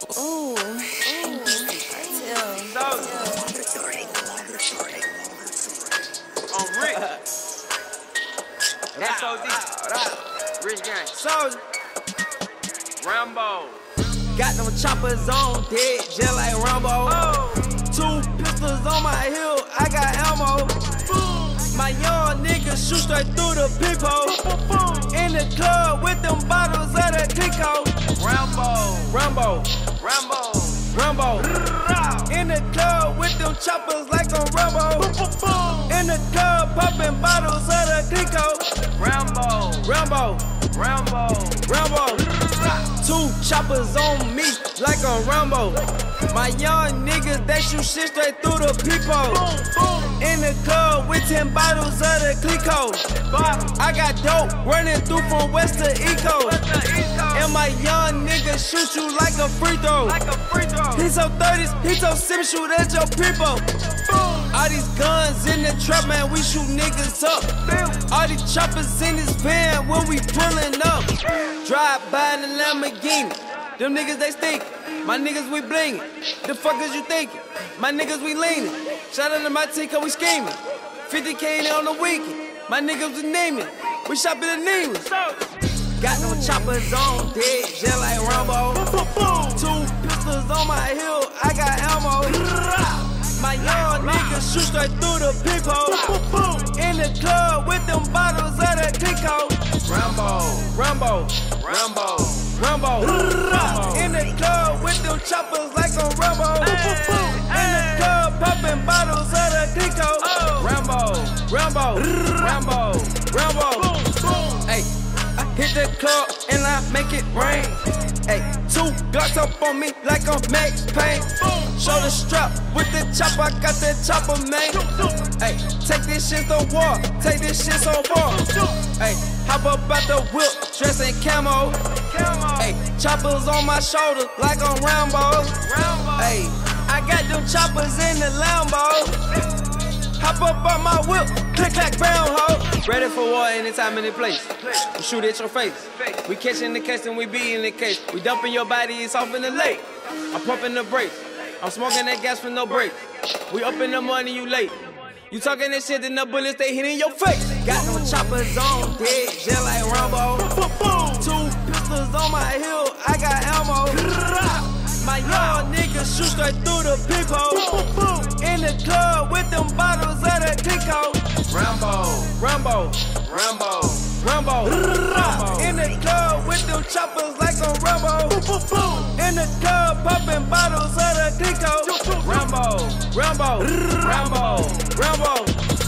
Ooh, On Rick. That's OD. Rich gang. Soldier. Rambo. Got them choppers on dead, just like Rambo. Oh. 2 pistols on my hill, I got ammo. My young niggas shoot straight through the peephole. In the club with them bottles of the Clico. Rambo. In the club with them choppers like on Rambo. In the club popping bottles of the Clico. Rambo. 2 choppers on me like on Rambo. My young niggas, they shoot shit straight through the peephole. In the club with 10 bottles of the Clico. I got dope running through from west to eco. And my young niggas shoot you like a free throw. He so 30s, he so 7 shoot at your people. All these guns in the trap, man, we shoot niggas up. All these choppers in this van when we pulling up. Drive by in the Lamborghini, them niggas they stink. My niggas we blingin', the fuck is you thinking? My niggas we leanin', shout out to my team cause we schemin'. 50K in there on the weekend, my niggas was naming. We shopping at Neiman's. Got them choppers on dead, just like Rambo. 2 pistols on my hill, I got ammo. My young niggas shoot straight through the peephole. In the club with them bottles of the Clico. Rambo. In the club with them choppers like on Rambo. In the club popping bottles of the Clico. Rambo. Hey, I hit the club and I make it rain. Hey, 2 Glocks up on me like I'm Max Payne. Show the strap with the chopper, I got that chopper, man. Hey, take this shit to war, take this shit so far. Hey, hop up out the whip, dressed in camo. Hey, choppers on my shoulder like on Rambo. Hey, I got them choppers in the Lambo. Hop up on my whip, click clack brown hoe. Ready for war anytime, any place. We shoot at your face. We catching the case and we beating the case. We dumping your body, it's off in the lake. I'm pumping the brakes. I'm smoking that gas with no break. We up in the money, you late. You talking that shit, then the bullets they hitting your face. Got them choppers on dead, just like Rambo. 2 pistols on my hill, I got ammo. My young niggas shoot straight through the peephole. In the club with them bottles of the Clico. Rambo. In the club with them choppers like on Rambo. In the club popping bottles of the Clico. Rambo.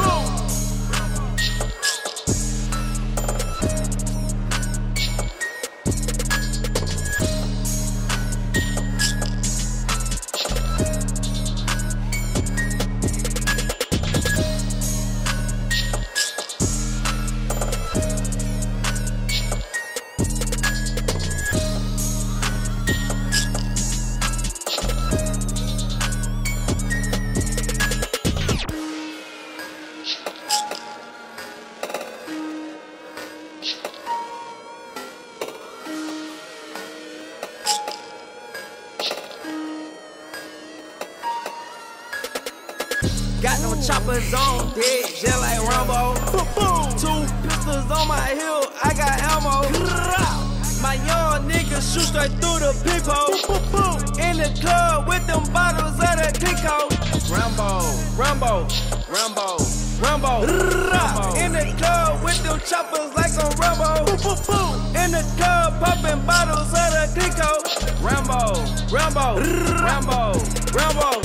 Got them choppers on dead, just like Rambo. 2 pistols on my hill, I got ammo. My young niggas shoot straight through the peephole. In the club with them bottles of the Clico. Rambo. In the club with them choppers like on Rambo. In the club popping bottles of the Clico. Rambo.